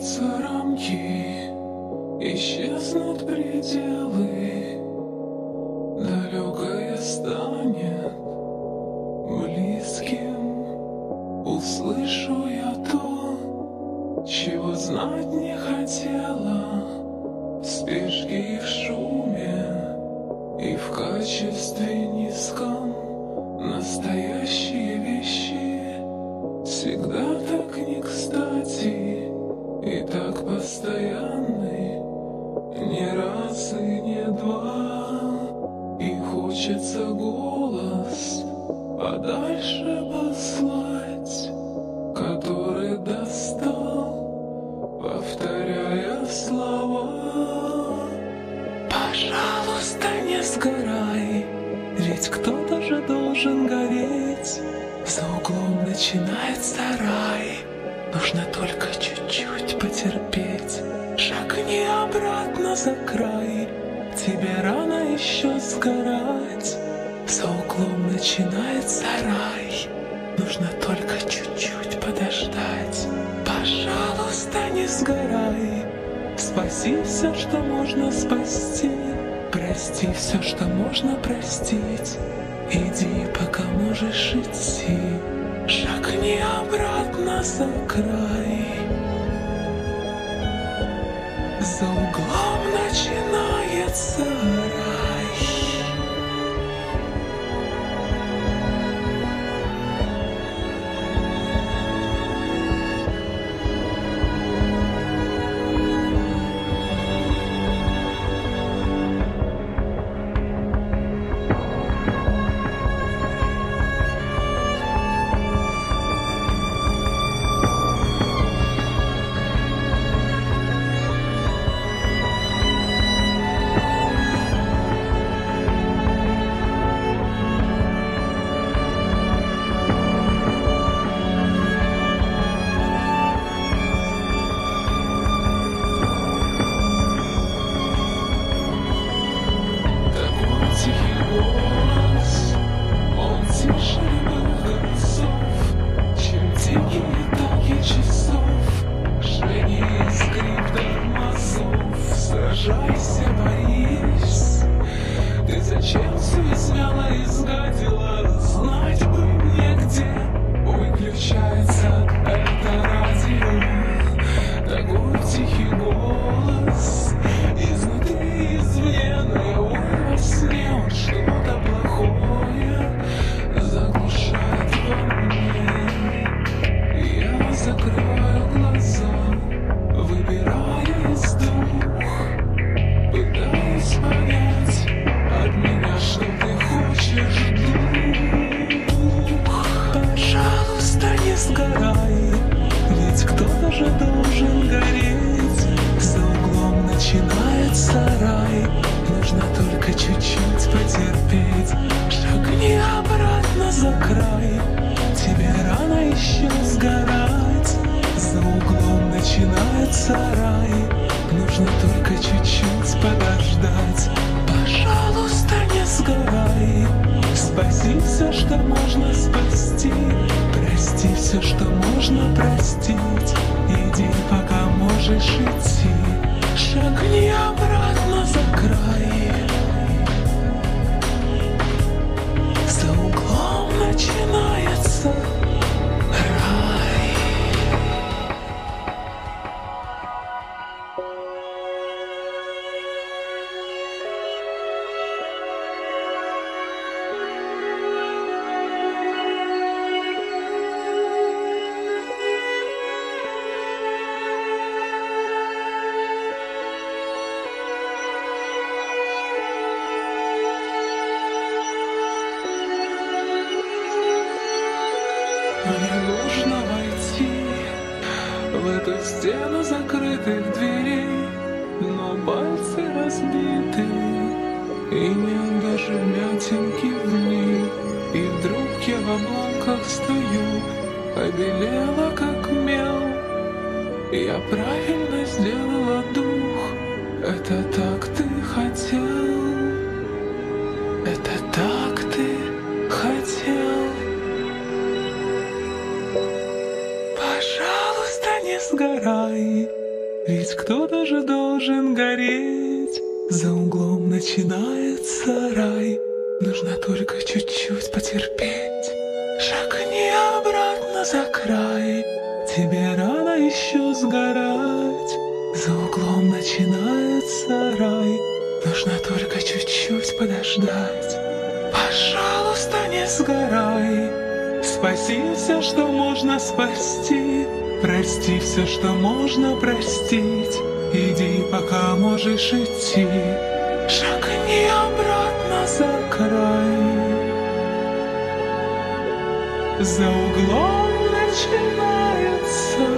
Сдвинутся рамки, исчезнут пределы, далекое станет близким. Услышу я то, чего знать не хотела, в спешке и в шуме, и в качестве низком. Настоящие вещи всегда так не кстати и так постоянны, не раз и не два. И хочется голос подальше послать, который достал, повторяя слова. Пожалуйста, не сгорай, ведь кто-то же должен гореть. За углом начинается рай, нужно только чуть-чуть потерпеть. Шагни обратно за край, тебе рано еще сгорать. За углом начинается рай, нужно только чуть-чуть подождать. Пожалуйста, не сгорай, спаси все, что можно спасти, прости все, что можно простить. Иди, пока можешь идти, шагни обратно за край. За углом начинается рай. Сражайся, борись. Ты зачем все смело изгадила? Знать бы мне, где выключается это радио. Такой тихий голос изнутри, извне, наяву во сне. Он что-то плохое заглушает во мне. Я закрываю глаза, выбирая из двух, пытаюсь понять от меня, что ты хочешь, дух. Пожалуйста, не сгорай, ведь кто-то же должен гореть. За углом начинается рай, нужно только чуть-чуть потерпеть. Шагни обратно за край, тебе рано еще сгорать. За углом начинается рай, нужно только чуть-чуть подождать. Пожалуйста, не сгорай, спаси все, что можно спасти, прости все, что можно простить. Иди, пока можешь идти, шагни обратно за край. За углом начинается рай. Мне нужно войти в эту стену закрытых дверей, но пальцы разбиты, и нет даже вмятинки в ней. И вдруг я в обломках стою, побелела как мел. Я правильно сделала дух, это так ты хотел, это так ты хотел. Пожалуйста, не сгорай, кто-то же должен гореть. За углом начинается рай, нужно только чуть-чуть потерпеть. Шагни обратно за край, тебе рано еще сгорать. За углом начинается рай, нужно только чуть-чуть подождать. Пожалуйста, не сгорай, спаси все, что можно спасти, прости все, что можно простить. Иди, пока можешь идти, шагни обратно за край. За углом начинается